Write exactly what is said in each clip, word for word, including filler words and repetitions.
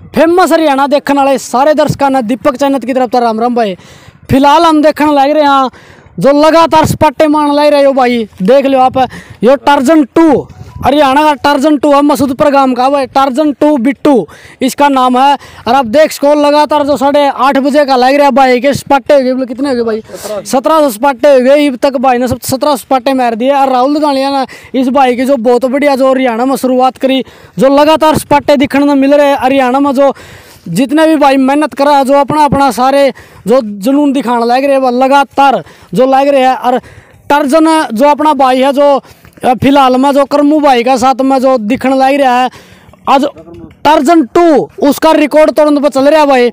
Famous Haryana देखने वाले सारे दर्शकों ने दीपक चैनल की तरफ से राम राम भाई। फिलहाल हम देखने लग रहे हैं जो लगातार सपाटे मारने लग रहे हो भाई, देख लो आप। यो टार्जन टू हरियाणा का टार्जन टू है, मसूदपुर गांव का भाई। टार्जन टू बिट्टू इसका नाम है। और आप देख सको लगातार जो साढ़े आठ बजे का लग रहा है भाई के सपाटे हो गए। बोले कितने हो गए भाई? सत्रह सौ सपाटे हो गए अब तक भाई ने सत्रह सपाटे मार दिए। और राहुल दानिया ने इस भाई की जो बहुत बढ़िया जो हरियाणा में शुरुआत करी, जो लगातार सपाटे दिखने में मिल रहे हरियाणा में। जो जितने भी भाई मेहनत करा है, जो अपना अपना सारे जो जुनून दिखाने लग रहे हैं लगातार जो लग रहे हैं। और टार्जन जो अपना भाई है, जो फिलहाल में जो करमू भाई का साथ में जो दिखने लग रहा है, आज टार्जन टू उसका रिकॉर्ड तोड़ने पर चल रहा है भाई।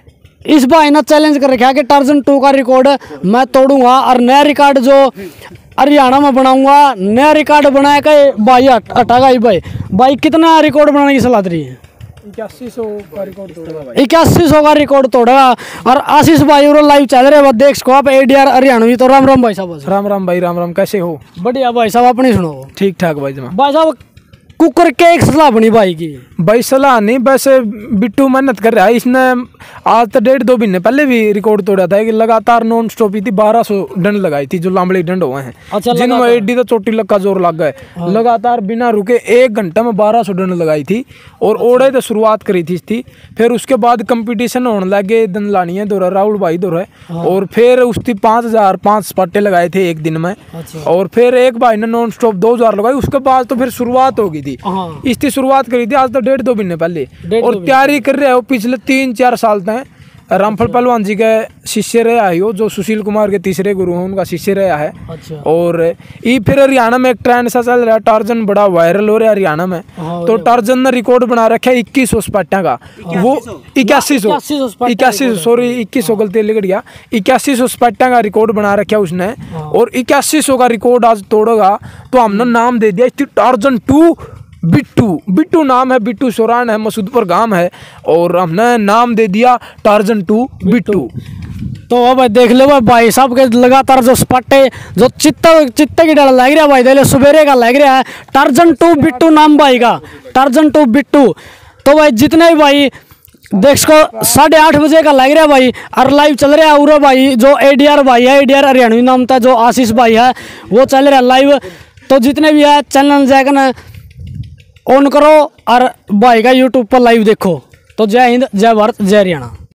इस भाई ने चैलेंज कर रखा है कि टार्जन टू का रिकॉर्ड मैं तोड़ूंगा और नया रिकॉर्ड जो हरियाणा में बनाऊंगा। नया रिकॉर्ड बनाया के भाई हटागा ही भाई। भाई कितना रिकॉर्ड बनाने की सलाह रही है? इक्यासी सौ का रिकॉर्ड तोड़ेगा। इक्यासी सौ का रिकॉर्ड तोड़ेगा। और आशीष भाई और लाइव चल रहे हैं, देख सको आप एडीआर हरियाणवी। तो राम राम भाई साहब। राम राम भाई, राम राम, कैसे हो? बढ़िया भाई साहब, अपनी सुनो। ठीक ठाक भाई जमा। भाई साहब कुकर के एक सलाह बनी भाई की? भाई सलाह नहीं, बस बिट्टू मेहनत कर रहा है। इसने आज तो डेढ़ दो महीने पहले भी रिकॉर्ड तोड़ा था कि लगातार नॉन स्टॉप थी बारह सौ डंड लगाई थी, जो लांबड़ी डंड हुए हैं। अच्छा, जिनमें एडी तो चोटी लग जोर लग गए। हाँ। लगातार बिना रुके एक घंटे में बारह सौ डंड लगाई थी। और अच्छा। ओढ़े तो शुरुआत करी थी इसकी, फिर उसके बाद कंपटीशन होने लगे दंदलानिया दौरा, राहुल भाई दौरा। हाँ। और फिर उसकी पाँच हजार पाँच सपाटे लगाए थे एक दिन में। अच्छा। और फिर एक भाई ने नॉन स्टॉप दो हजार लगाई। उसके बाद तो फिर शुरुआत होगी थी। हाँ। इसकी शुरुआत करी थी आज तो डेढ़ दो महीने पहले। और तैयारी कर रहे हो पिछले तीन चार साल तक। रामफल पहलवान जी के शिष्य रहा है, जो सुशील कुमार के तीसरे गुरु हैं, उनका शिष्य रहा है। अच्छा। और ये फिर हरियाणा में एक ट्रेंड सा चल रहा है, टार्जन बड़ा वायरल हो रहा है हरियाणा में। तो टार्जन ने रिकॉर्ड बना रखा है इक्कीस सौ सपाटा का। वो इक्यासी सौ इक्यासी सौ सॉरी इक्कीस सौ गलती लिख गया। इक्यासी सौ सपाटा का रिकॉर्ड बना रखा है उसने। और इक्यासी सौ का रिकॉर्ड आज तोड़ेगा तो हमने नाम दे दिया इसकी टार्जन टू बिट्टू। बिट्टू नाम है, बिट्टू सोरान है, मसूदपुर गांव है। और हमने नाम दे दिया टार्जन टू बिट्टू। तो अब देख लो भाई साहब के लगातार जो सपाटे जो चित्ते चित्ते की डाल लग रहा है भाई, देख लो सुबेरे का लग रहा है। टार्जन टू बिट्टू नाम भाई का, टार्जन टू बिट्टू। तो भाई जितने भी भाई देख सको साढ़े आठ बजे का लग रहा है भाई। और लाइव चल रहा है उरा भाई जो एडीआर भाई है, एडीआर हरियाणवी नाम था, जो आशीष भाई है वो चल रहा है लाइव। तो जितने भी है चैनल जाकर ना ऑन करो और भाई का यूट्यूब पर लाइव देखो। तो जय हिंद, जय भारत, जय हरियाणा।